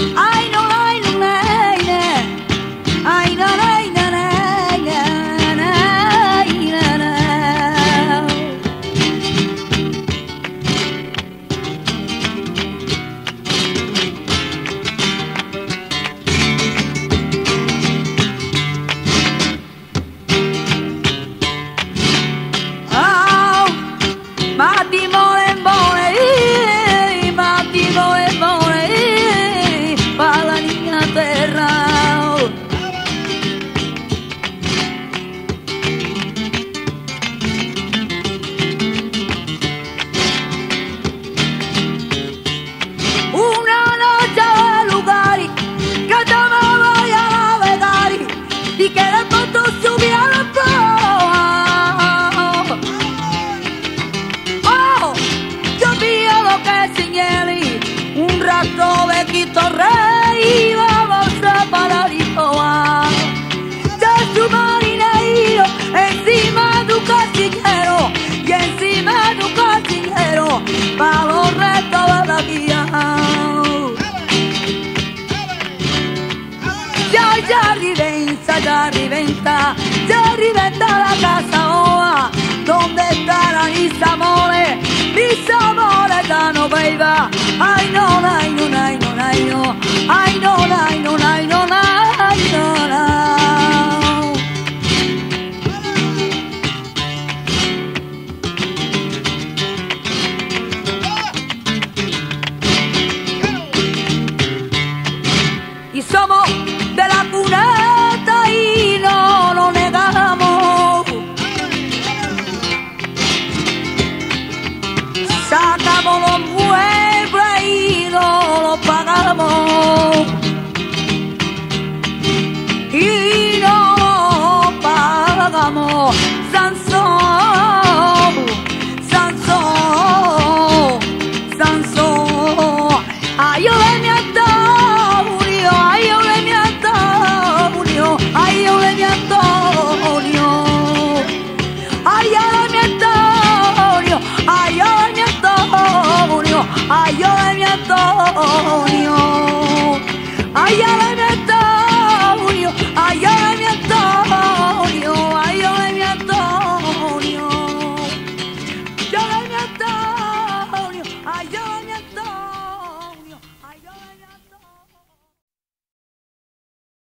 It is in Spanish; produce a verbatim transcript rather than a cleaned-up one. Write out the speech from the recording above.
Ay, no, ay, no, ay, no. Ay, no, ay, no, ay, no, ay, no, no. Oh, mati mole mole, mati mole mole, para la niña terra. Una noche de lugares que te me voy a navegar y que después tú subí a la proa. Oh, yo pido que sin él un rato de Quito Rey vamos a para Lisboa. Ya su marinero encima de un casillero y encima de un casillero para los restos de la guía. Ya, ya riventa, ya riventa, ya riventa la casa oa. ¿Dónde estarán mis amores? Mis amores ya no beba. Ay no, ay no, ay no, ay no, ay no, ay no, ay no, ay no, no. Y somos de la cuneta y no lo negamos. Sacamos los muebles y no los pagamos. Y no pagamos. Sansón, Sansón, Sansón. Ayúdame a Antonio, ayúdame a Antonio, ayúdame a Antonio. Ayúdame a Antonio, ayúdame a Antonio, ayúdame a Antonio, ayúdame